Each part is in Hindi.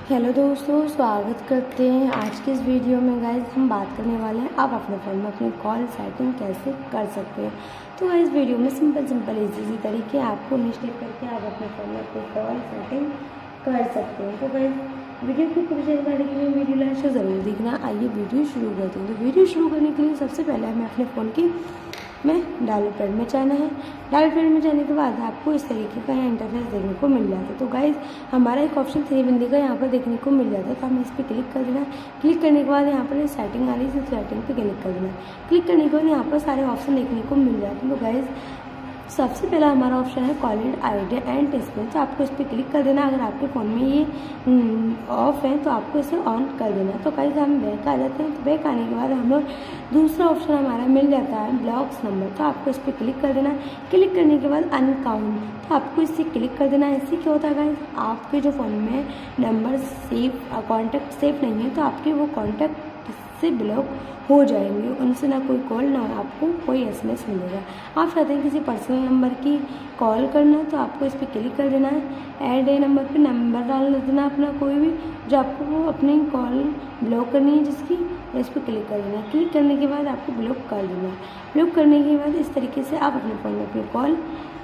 हेलो दोस्तों, स्वागत करते हैं आज के इस वीडियो में। गाइस हम बात करने वाले हैं आप अपने फ़ोन में अपनी कॉल सेटिंग कैसे कर सकते हैं। तो गाइस वीडियो में सिंपल इजी तरीके आपको निश्चित करके आप अपने फ़ोन में अपनी कॉल सेटिंग कर सकते हैं। तो गाइस वीडियो की पूरी जानकारी के लिए वीडियो लास्ट से ज़रूर देखना। आइए वीडियो शुरू करते हैं। तो वीडियो शुरू करने के लिए सबसे पहले हमें अपने फ़ोन की डायल पैड में जाना है। डायल पैड में जाने के बाद आपको इस तरीके का यहाँ इंटरफेस देखने को मिल जाता है। तो गाइस हमारा एक ऑप्शन 3 बिंदी का यहाँ पर देखने को मिल जाता है, तो हमें इस पर क्लिक कर देना है। क्लिक करने के बाद यहाँ पर सेटिंग आ रही है, सेटिंग पे क्लिक कर देना है। क्लिक करने के बाद यहाँ पर सारे ऑप्शन देखने को मिल जाते हैं। तो गाइस सबसे पहला हमारा ऑप्शन है कॉलिंग आइडिया एंड डिस्प्ले, तो आपको इस पर क्लिक कर देना। अगर आपके फ़ोन में ये ऑफ है तो आपको इसे ऑन कर देना। तो गाइस हम बैक आ जाते हैं। तो बैक आने के बाद हम लोग दूसरा ऑप्शन हमारा मिल जाता है ब्लॉक्स नंबर, तो आपको इस पर क्लिक कर देना। क्लिक करने के बाद अनकाउंट, तो आपको इससे क्लिक कर देना। इससे क्या होता है गाइस, आपके जो फ़ोन में नंबर कॉन्टैक्ट सेफ नहीं है तो आपके वो कॉन्टैक्ट से ब्लॉक हो जाएंगे, उनसे ना कोई कॉल ना आपको कोई एसएमएस मिलेगा। आप चाहते हैं किसी पर्सनल नंबर की कॉल करना तो आपको इस पर क्लिक कर देना है। ऐड ए नंबर पे नंबर डाल देना अपना कोई भी जो आपको अपनी कॉल ब्लॉक करनी है जिसकी, इस पर क्लिक कर देना है। क्लिक करने के बाद आपको ब्लॉक कर देना है। ब्लॉक करने के बाद इस तरीके से आप अपने फ़ोन में अपनी कॉल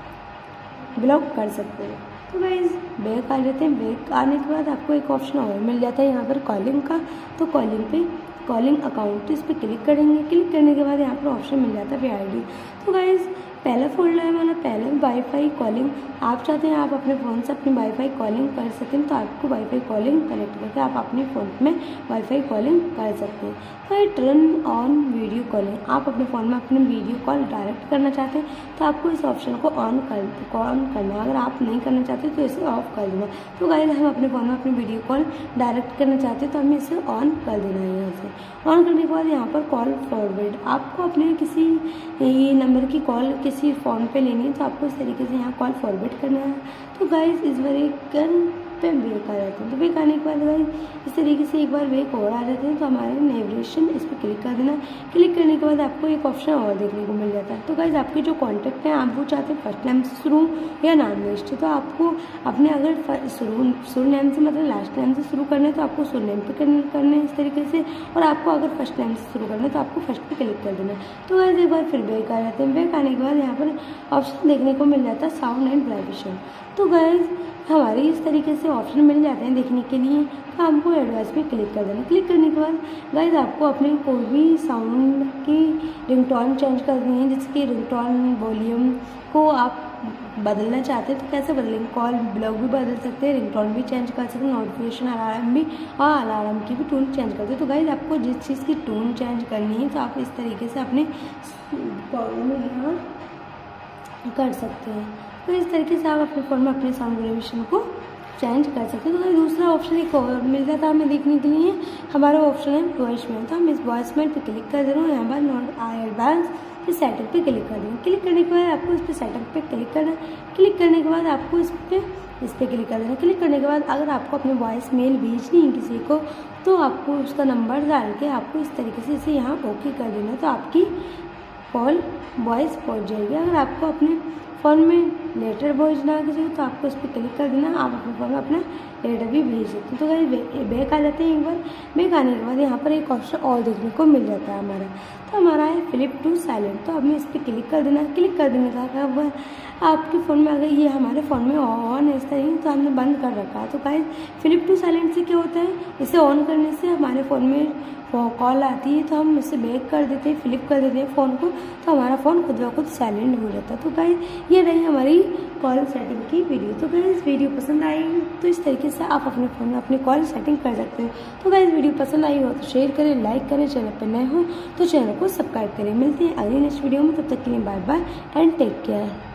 ब्लॉक कर सकते हैं। तो गाइस बैक आ जाते हैं। बैक आने के बाद आपको एक ऑप्शन और मिल जाता है यहाँ पर कॉलिंग का, तो कॉलिंग अकाउंट इस पर क्लिक करेंगे। क्लिक करने के बाद यहाँ पर ऑप्शन मिल जाता है आईडी। तो गाइस पहला फोल्डर है मतलब पहले वाईफाई कॉलिंग, आप चाहते हैं आप अपने फ़ोन से अपनी वाईफाई कॉलिंग कर सकें तो आपको वाईफाई कॉलिंग कनेक्ट करके आप अपने फ़ोन में वाईफाई कॉलिंग कर सकते हैं। तो टर्न ऑन वीडियो कॉलिंग, आप अपने फ़ोन में अपने वीडियो कॉल डायरेक्ट करना चाहते हैं तो आपको इस ऑप्शन को ऑन करना है। अगर आप नहीं करना चाहते तो इसे ऑफ कर देना। तो गाइस हम अपने फ़ोन में अपनी वीडियो कॉल डायरेक्ट करना चाहते हैं तो हमें इसे ऑन कर देना है। यहाँ से ऑन करने के बाद यहाँ पर कॉल फॉरवर्ड, आपको अपने किसी नंबर की कॉल किसी फ़ोन पे लेनी है तो आपको इस तरीके से यहाँ कॉल फॉरवर्ड करना है। तो गाइस इस बार एक पे ब्रेक आ जाते हैं। तो ब्रेक आने के बाद गाइस इस तरीके से एक बार ब्रेक और आ जाते हैं तो हमारे नेविगेशन इस पर क्लिक कर देना। क्लिक करने के बाद आपको एक ऑप्शन और देखने को मिल जाता है। तो गाइस आपके जो कॉन्टैक्ट हैं आप वो चाहते हैं फर्स्ट नेम से शुरू या नाम लिस्ट, तो आपको अपने अगर शुरू नेम से मतलब लास्ट नेम से शुरू करना है तो आपको शुरू नेम पे करना है इस तरीके से, और आपको अगर फर्स्ट नेम से शुरू करना है तो आपको फर्स्ट पे क्लिक कर देना। तो गाइस एक बार फिर ब्रेक आ जाते हैं। ब्रेक आने के बाद यहाँ पर ऑप्शन देखने को मिल जाता है साउंड एंड वाइब्रेशन। तो गाइस हमारे इस तरीके से ऑप्शन मिल जाते हैं देखने के लिए, तो हमको एडवाइस पे क्लिक कर देना। क्लिक करने के बाद गाइस आपको अपने कोई भी साउंड की रिंगटोन चेंज करनी है, जिसकी रिंगटोन वॉल्यूम को आप बदलना चाहते हैं तो कैसे बदलेंगे, कॉल ब्लॉक भी बदल सकते हैं, रिंगटोन भी चेंज कर सकते हैं, नोटिफिकेशन अलार्म भी और अलार्म की भी टोन चेंज करते हैं। तो गाइस आपको जिस चीज़ की टोन चेंज करनी है तो आप इस तरीके से अपने कॉल में यहाँ कर सकते हैं। तो इस तरीके से आप अपने फ़ोन में अपने साउंड वेरिएशन को चेंज कर सकते हैं। तो दूसरा ऑप्शन एक और मिल जाता है हमें देखने के लिए, हमारा ऑप्शन है वॉइस मेल। तो हम इस वॉइस मेल पर क्लिक कर दे रहे हैं। यहाँ पर नॉट एडवांस इस सेटअप पे क्लिक कर देंगे। क्लिक करने के बाद आपको इस पर सेटअप पे क्लिक करना है। क्लिक करने के बाद आपको इस पर क्लिक कर देना। क्लिक करने के बाद अगर आपको अपनी वॉइस मेल भेजनी है किसी को तो आपको उसका नंबर डाल के आपको इस तरीके से इसे यहाँ ओके कर देना, तो आपकी कॉल वॉइस पहुँच जाएगी। अगर आपको अपने फ़ोन में लेटर भेजना किसी को तो आपको इस पर क्लिक कर देना, आप अपने फ़ोन में अपना लेटर भी भेज सकते हैं। तो गाइस बैक आ जाते हैं। एक बार बैक आने के बाद यहाँ पर एक ऑप्शन और देखने को मिल जाता है हमारा, तो हमारा है फ्लिप टू साइलेंट। तो हमें इस पर क्लिक कर देना। क्लिक कर देने का अब आपके फ़ोन में अगर ये हमारे फ़ोन में ऑन है इस तरीके तो हमने बंद कर रखा है। तो गाइस फ्लिप टू साइलेंट से क्या होता है, इसे ऑन करने से हमारे फ़ोन में कॉल आती है तो हम इसे बैक कर देते हैं, फ्लिप कर देते हैं फ़ोन को, तो हमारा फ़ोन खुद ब खुद साइलेंट हो जाता है। तो गाइस ये रही हमारी कॉल सेटिंग की वीडियो। तो गाइस वीडियो पसंद आई तो इस तरीके से आप अपने फ़ोन में अपनी कॉल सेटिंग कर सकते हैं। तो गाइस वीडियो पसंद आई हो तो शेयर करें, लाइक करें, चैनल पर नए हो तो चैनल को सब्सक्राइब करें। मिलते हैं अगली नेक्स्ट वीडियो में, तब तक के लिए bye bye and take care.